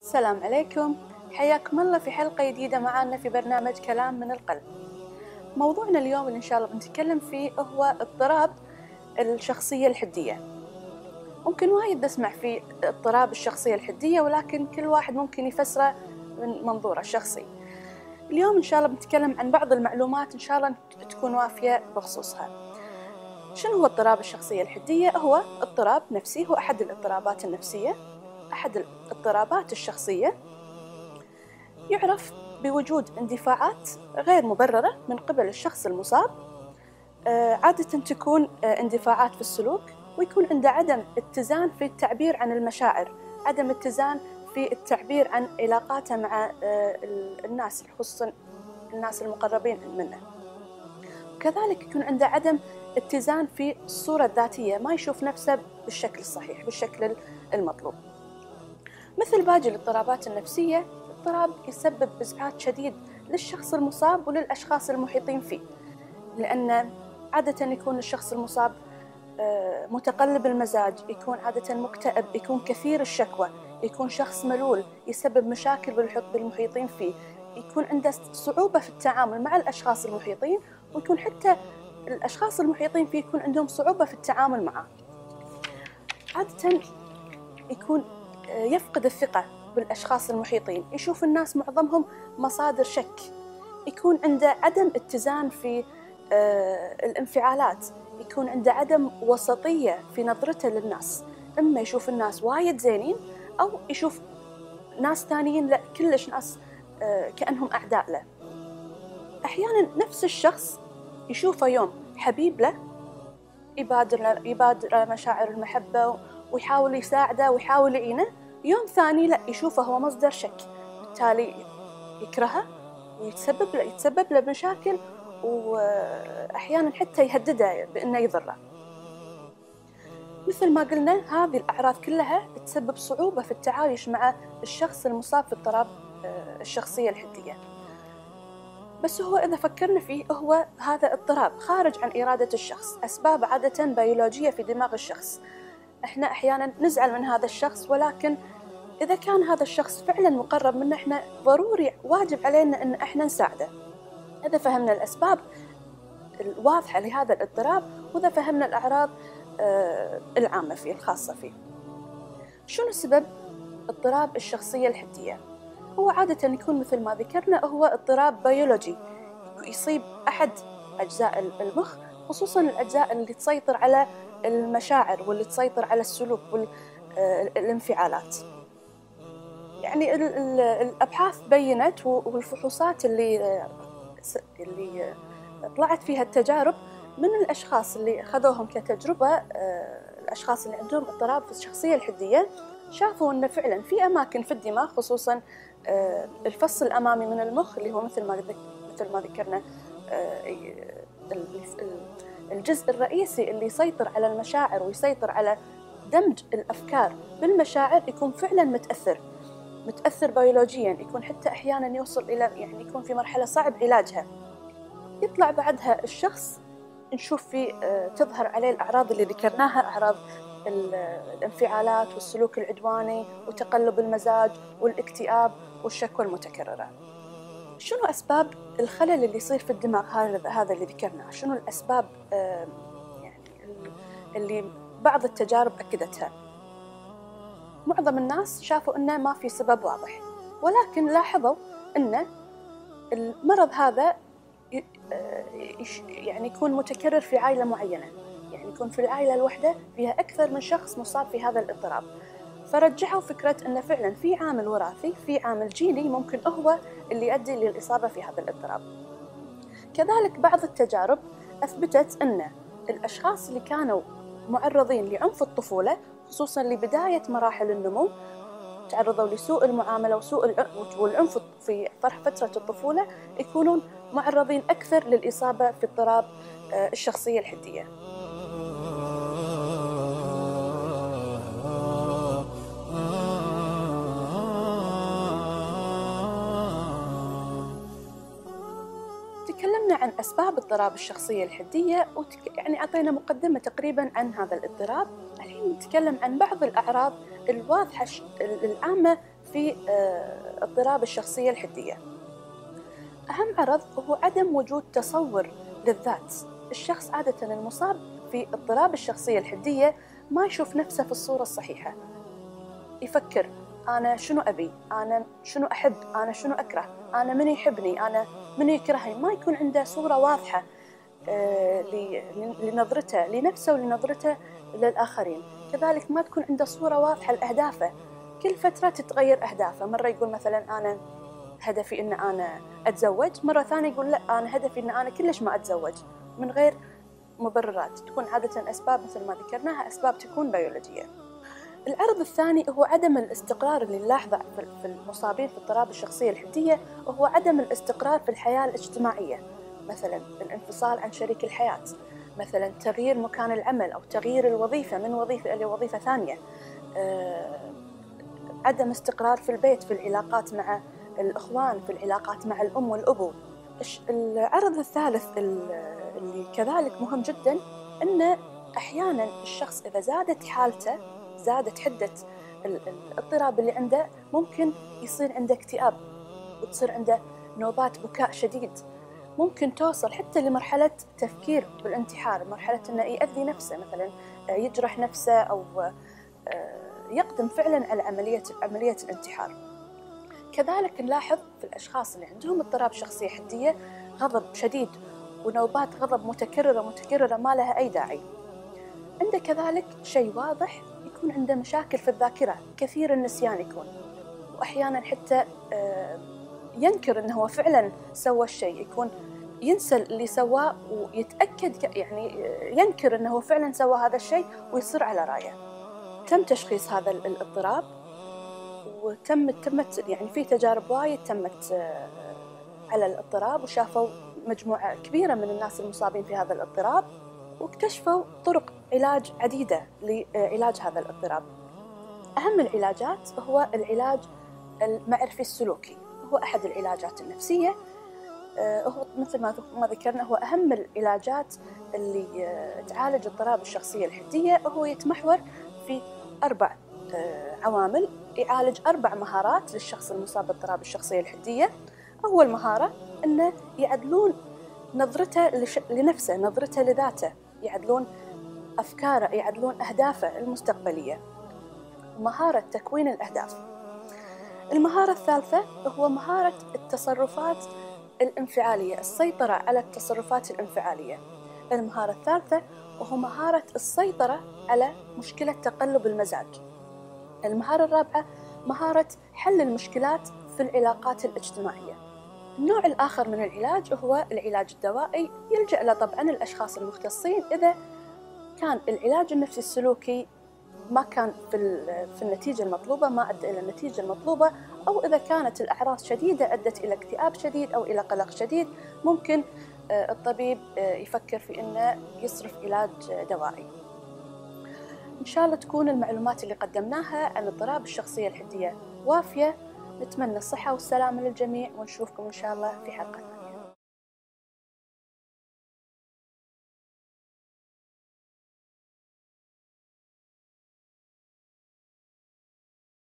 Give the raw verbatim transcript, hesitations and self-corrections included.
السلام عليكم، حياكم الله في حلقة جديدة معنا في برنامج كلام من القلب. موضوعنا اليوم اللي إن شاء الله بنتكلم فيه هو اضطراب الشخصية الحدية. ممكن وايد نسمع في اضطراب الشخصية الحدية، ولكن كل واحد ممكن يفسره من منظوره الشخصي. اليوم إن شاء الله بنتكلم عن بعض المعلومات إن شاء الله تكون وافية بخصوصها. شنو هو اضطراب الشخصية الحدية؟ هو اضطراب نفسي، هو أحد الاضطرابات النفسية، أحد الاضطرابات الشخصية، يعرف بوجود اندفاعات غير مبررة من قبل الشخص المصاب. عادة تكون اندفاعات في السلوك، ويكون عنده عدم اتزان في التعبير عن المشاعر، عدم اتزان في التعبير عن علاقاته مع الناس، خصوصا الناس المقربين منه. وكذلك يكون عنده عدم اتزان في الصورة الذاتية، ما يشوف نفسه بالشكل الصحيح، بالشكل المطلوب. مثل باقي الاضطرابات النفسية، الاضطراب يسبب إزعاج شديد للشخص المصاب وللأشخاص المحيطين فيه، لأن عادة يكون الشخص المصاب متقلب المزاج، يكون عادة مكتئب، يكون كثير الشكوى، يكون شخص ملول، يسبب مشاكل بالمحيطين فيه، يكون عنده صعوبة في التعامل مع الأشخاص المحيطين، ويكون حتى الأشخاص المحيطين فيه يكون عندهم صعوبة في التعامل معه. عادة يكون يفقد الثقة بالأشخاص المحيطين، يشوف الناس معظمهم مصادر شك، يكون عنده عدم اتزان في الانفعالات، يكون عنده عدم وسطية في نظرته للناس، إما يشوف الناس وايد زينين أو يشوف ناس ثانيين لا كلش ناس كأنهم أعداء له. أحيانا نفس الشخص يشوفه يوم حبيب له، يبادر يبادر مشاعر المحبة ويحاول يساعده ويحاول يعينه، يوم ثاني لا يشوفه هو مصدر شك، بالتالي يكرهه ويتسبب له يتسبب له بمشاكل، وأحيانا حتى يهدده بأنه يضره. مثل ما قلنا، هذه الأعراض كلها تسبب صعوبة في التعايش مع الشخص المصاب في اضطراب الشخصية الحدية. بس هو إذا فكرنا فيه، هو هذا اضطراب خارج عن إرادة الشخص، أسباب عادة بيولوجية في دماغ الشخص. إحنا أحيانا نزعل من هذا الشخص، ولكن إذا كان هذا الشخص فعلا مقرب منا، إحنا ضروري واجب علينا إن إحنا نساعده. إذا فهمنا الأسباب الواضحة لهذا الاضطراب، وإذا فهمنا الأعراض العامة فيه الخاصة فيه. شنو سبب اضطراب الشخصية الحدية؟ هو عادة يكون مثل ما ذكرنا، هو اضطراب بيولوجي يصيب أحد أجزاء المخ، خصوصا الأجزاء اللي تسيطر على المشاعر واللي تسيطر على السلوك والانفعالات. يعني الأبحاث بينت والفحوصات اللي اللي طلعت فيها التجارب من الأشخاص اللي أخذوهم كتجربة، الأشخاص اللي عندهم اضطراب في الشخصية الحدية، شافوا أن فعلا في أماكن في الدماغ، خصوصا الفص الأمامي من المخ اللي هو مثل ما مثل ما ذكرنا الجزء الرئيسي اللي يسيطر على المشاعر ويسيطر على دمج الأفكار بالمشاعر، يكون فعلا متأثر متأثر بيولوجيا، يكون حتى أحيانا يوصل إلى يعني يكون في مرحلة صعب علاجها. يطلع بعدها الشخص نشوف فيه تظهر عليه الأعراض اللي ذكرناها، أعراض الانفعالات والسلوك العدواني وتقلب المزاج والاكتئاب والشكوى المتكررة. شنو أسباب الخلل اللي يصير في الدماغ هذا هذا اللي ذكرناه؟ شنو الأسباب يعني اللي بعض التجارب أكدتها؟ معظم الناس شافوا أنه ما في سبب واضح، ولكن لاحظوا أن المرض هذا يعني يكون متكرر في عائلة معينة، يعني يكون في العائلة الواحدة فيها أكثر من شخص مصاب في هذا الاضطراب، فرجحوا فكرة أن فعلا في عامل وراثي، في عامل جيني ممكن هو اللي يؤدي للإصابة في هذا الاضطراب. كذلك بعض التجارب أثبتت أن الأشخاص اللي كانوا معرضين لعنف الطفولة، خصوصا لبداية مراحل النمو، تعرضوا لسوء المعاملة وسوء والعنف في فترة الطفولة، يكونون معرضين أكثر للإصابة في اضطراب الشخصية الحدية. تكلمنا عن أسباب اضطراب الشخصية الحدية، وتك... يعني أعطينا مقدمة تقريبا عن هذا الاضطراب. الحين نتكلم عن بعض الأعراض الواضحة العامة في اضطراب الشخصية الحدية. أهم عرض هو عدم وجود تصور للذات. الشخص عادة المصاب في اضطراب الشخصية الحدية ما يشوف نفسه في الصورة الصحيحة، يفكر أنا شنو أبي، أنا شنو أحب، أنا شنو أكره، أنا من يحبني، أنا من يكرهني. ما يكون عنده صورة واضحة لنظرته لنفسه ولنظرته للآخرين. كذلك ما تكون عنده صورة واضحة لأهدافه، كل فترة تتغير أهدافه. مرة يقول مثلا أنا هدفي إن أنا أتزوج، مرة ثانية يقول لا أنا هدفي إن أنا كلش ما أتزوج، من غير مبررات. تكون عادة أسباب مثل ما ذكرناها أسباب تكون بيولوجية. العرض الثاني هو عدم الاستقرار اللي نلاحظه في المصابين في اضطراب الشخصية الحدية، وهو عدم الاستقرار في الحياة الاجتماعية، مثلا الانفصال عن شريك الحياة، مثلا تغيير مكان العمل أو تغيير الوظيفة من وظيفة إلى وظيفة ثانية، أه عدم استقرار في البيت، في العلاقات مع الإخوان، في العلاقات مع الأم والأبو. العرض الثالث اللي كذلك مهم جدا، أن أحيانا الشخص إذا زادت حالته، زادت حدة الاضطراب اللي عنده، ممكن يصير عنده اكتئاب وتصير عنده نوبات بكاء شديد، ممكن توصل حتى لمرحلة تفكير بالانتحار، مرحلة أنه يأذي نفسه، مثلا يجرح نفسه أو يقدم فعلا على عملية عملية الانتحار. كذلك نلاحظ في الأشخاص اللي عندهم اضطراب شخصية حدية غضب شديد ونوبات غضب متكررة متكررة ما لها أي داعي. عنده كذلك شيء واضح، يكون عنده مشاكل في الذاكرة، كثير النسيان يكون، وأحيانا حتى ينكر أنه هو فعلا سوى الشيء، يكون ينسى اللي سواه ويتأكد، يعني ينكر أنه هو فعلا سوى هذا الشيء ويصر على رأيه. تم تشخيص هذا الاضطراب وتم تمت يعني في تجارب وايد تمت على الاضطراب، وشافوا مجموعة كبيرة من الناس المصابين في هذا الاضطراب، واكتشفوا طرق علاج عديدة لعلاج هذا الاضطراب. أهم العلاجات هو العلاج المعرفي السلوكي، هو أحد العلاجات النفسية، هو مثل ما ذكرنا هو أهم العلاجات اللي تعالج اضطراب الشخصية الحدية. وهو يتمحور في أربع عوامل، يعالج أربع مهارات للشخص المصاب باضطراب الشخصية الحدية. أول مهارة أنه يعدلون نظرته لنفسه، نظرته لذاته، يعدلون أفكاره، يعدلون أهدافه المستقبلية، مهارة تكوين الأهداف. المهارة الثالثة هو مهارة التصرفات الانفعالية، السيطرة على التصرفات الانفعالية. المهارة الثالثة وهو مهارة السيطرة على مشكلة تقلب المزاج. المهارة الرابعة مهارة حل المشكلات في العلاقات الاجتماعية. النوع الآخر من العلاج هو العلاج الدوائي، يلجأ له طبعاً الأشخاص المختصين إذا كان العلاج النفسي السلوكي ما كان في في النتيجة المطلوبة، ما أدى إلى النتيجة المطلوبة، أو إذا كانت الأعراض شديدة أدت إلى اكتئاب شديد أو إلى قلق شديد، ممكن الطبيب يفكر في إنه يصرف علاج دوائي. إن شاء الله تكون المعلومات اللي قدمناها عن اضطراب الشخصية الحدية وافية. نتمنى الصحة والسلامة للجميع، ونشوفكم إن شاء الله في حلقة.